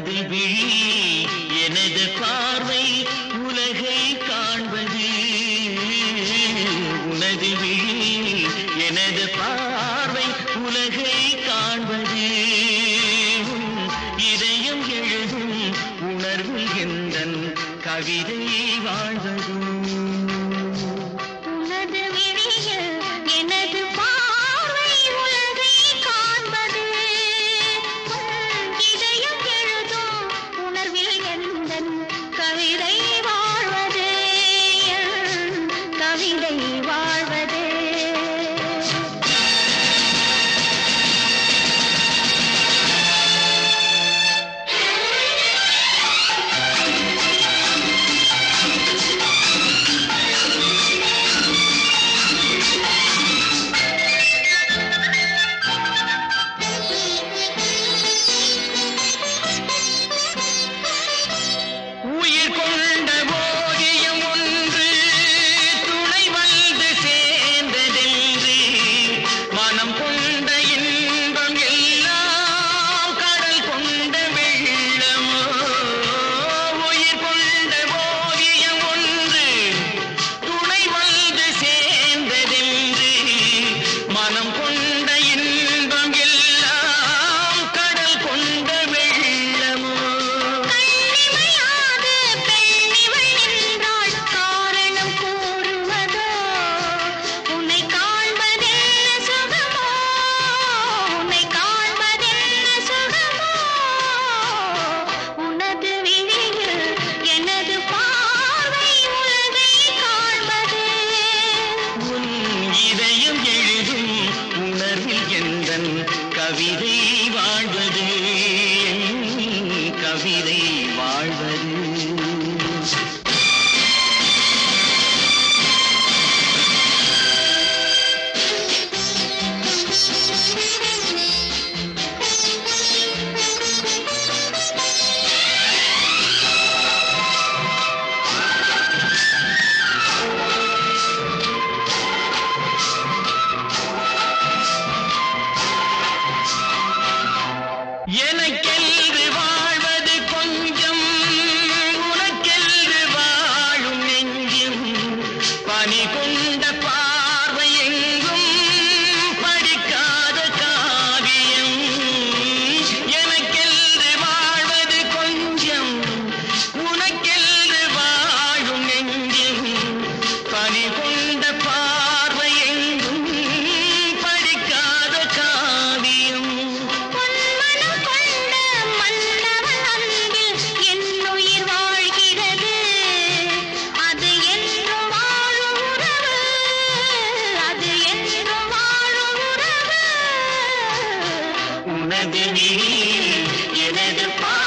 உனது விழி எனது பார்வை உலகை காண்பது உனது விழி எனது பார்வை உலகை காண்பது இதயம் எழுதும் உணர்வு எந்தன் கவிதை வாழ்வது கவிதை வாழ்வது கவிதை வாழ்வது எனக்கென்று வாழ்வது கொஞ்சம் உனக்கென்று வாழும் நெஞ்சும் பனி கொண்ட பார்வை எங்கும் படிக்காத காவியம் எனக்கென்று வாழ்வது கொஞ்சம் உனக்கென்று வாழும் நெஞ்சும் பனி கொண்ட பார்வை எங்கும் படிக்காத காவியம் உனது விழி எனது